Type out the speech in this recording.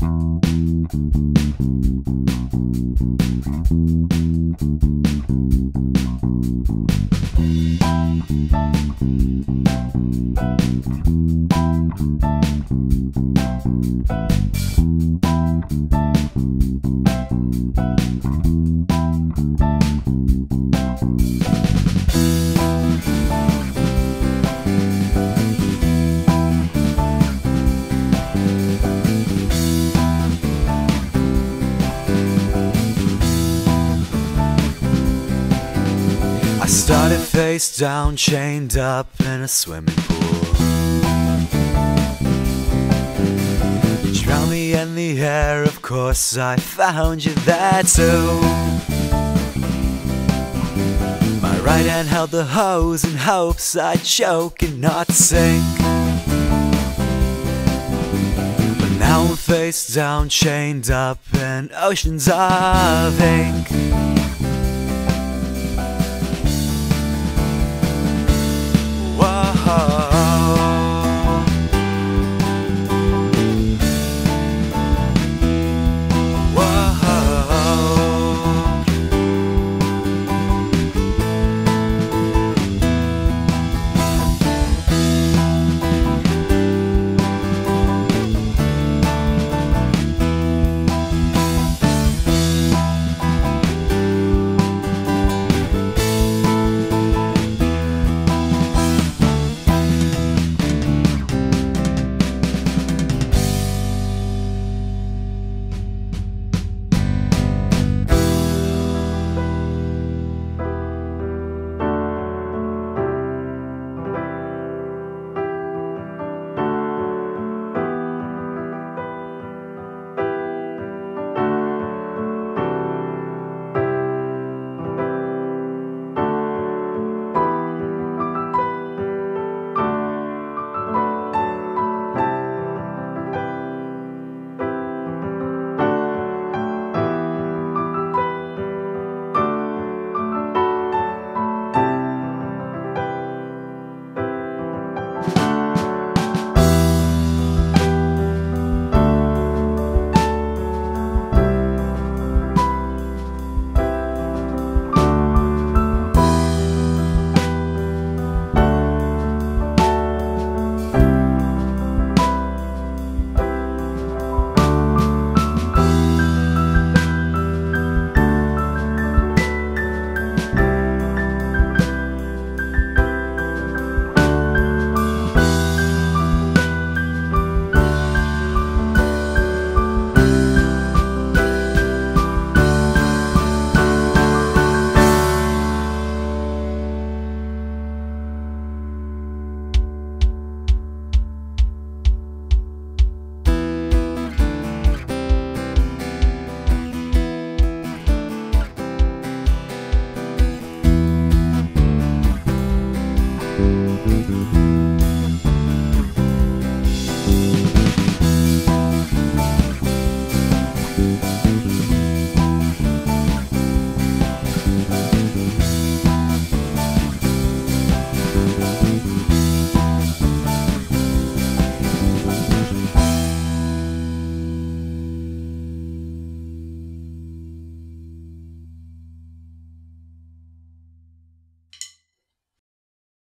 I started face down, chained up in a swimming pool. You drowned me in the air, of course I found you there too. My right hand held the hose in hopes I'd choke and not sink. But now I'm face down, chained up in oceans of ink.